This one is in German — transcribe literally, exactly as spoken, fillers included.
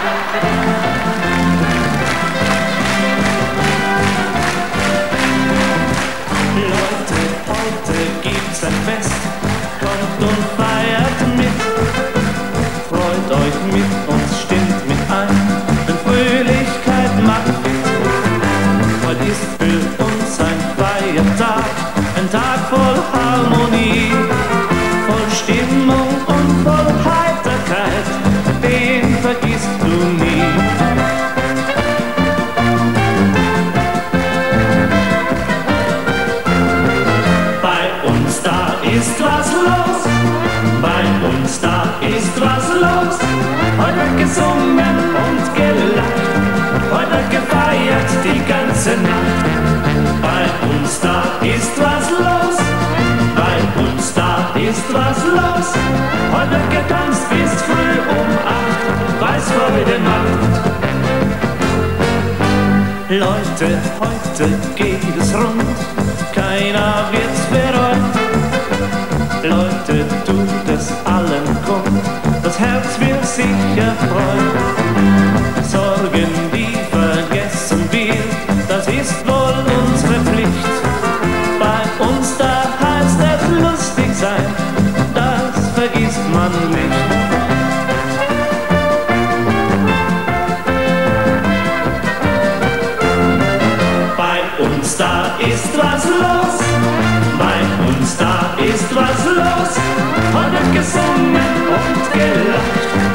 Leute, heute gibt's ein Fest, kommt und feiert mit. Freut euch mit uns, stimmt mit ein, denn Fröhlichkeit macht fit. Heute ist für uns ein Feiertag, ein Tag voll Harmonie, voll Stimmung und voll Heiterkeit, den vergisst du nie. Bei uns da ist was los, bei uns da ist was los. Heute wird gesungen und gelacht, heute wird gefeiert die ganze Nacht. Bei uns da ist was los, bei uns da ist was los. Heute wird getanzt bis früh um acht, weil's Freude macht. Leute, heute geht es rund, keiner wird's bereuen. Leute, tut es allen kund, das Herz will sicher freuen. Sorgen, die vergessen wir, das ist wohl unsere Pflicht. Bei uns da heißt es lustig sein, das vergisst man nicht. Bei uns da ist was los, bei uns da ist was los. Heute wird gesungen und gelacht,